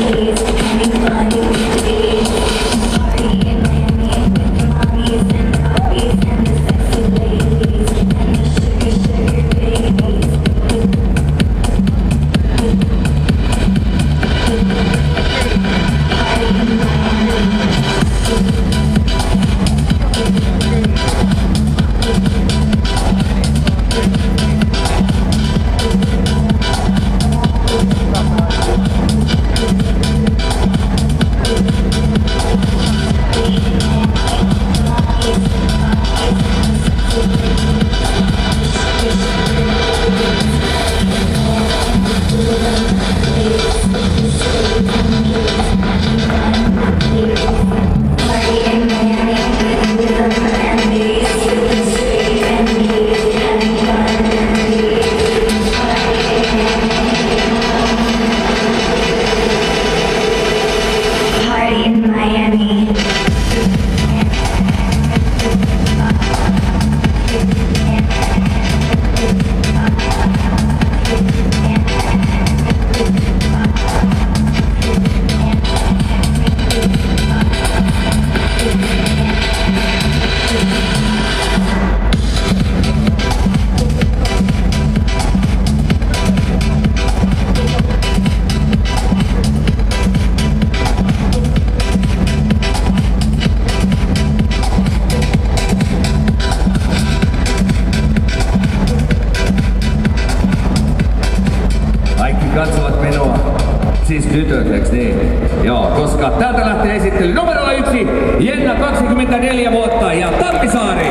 katsovat minua. Siis tytöt, eiks niin? Joo, koska täältä lähtee esittely numero 1, Jenna 24 vuotta ja Tammisaari.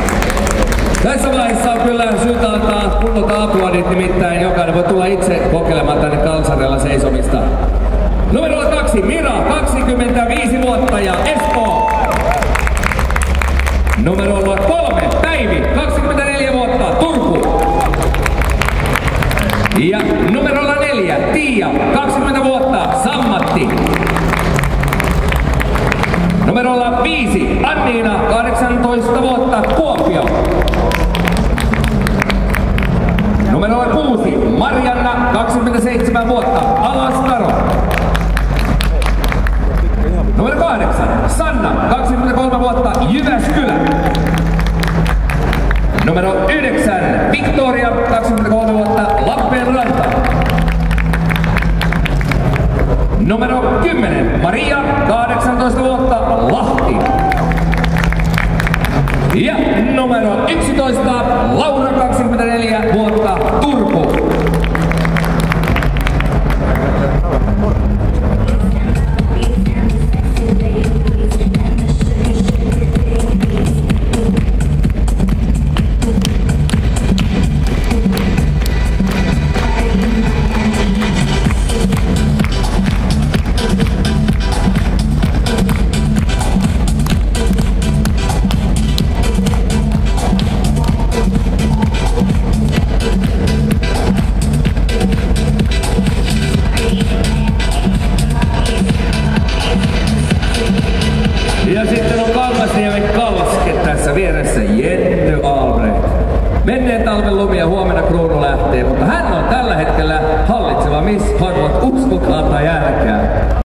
Tässä vaiheessa on kyllä syytä antaa kunnolta aplodit, nimittäin jokainen voi tulla itse kokeilemaan tänne kalsarilla seisomista. Numero 2, Mira 25 vuotta ja Espoo. Numero 3, Päivi 24 vuotta, Turku. Ja numerolla 4, Tiia 20 vuotta, Sammatti. Numerolla 5, Anniina 18 vuotta, Kuopio. Numerolla 6, Marianna 27 vuotta, Alaskaro. Numero 8, Sanna 23 vuotta, Jyväskylä. Numero 9, Victoria 23 vuotta, Lappeenranta. Numero 10, Maria 18 vuotta, Lahti. Ja numero 11, Laura 24 vuotta, Turku. Ja sitten on Kangasniemen Kalske tässä vieressä, Jenny Albrecht. Menneen talven lumi ja huomenna kruunu lähtee, mutta hän on tällä hetkellä hallitseva Miss Harvard, uskokaa tai älkää.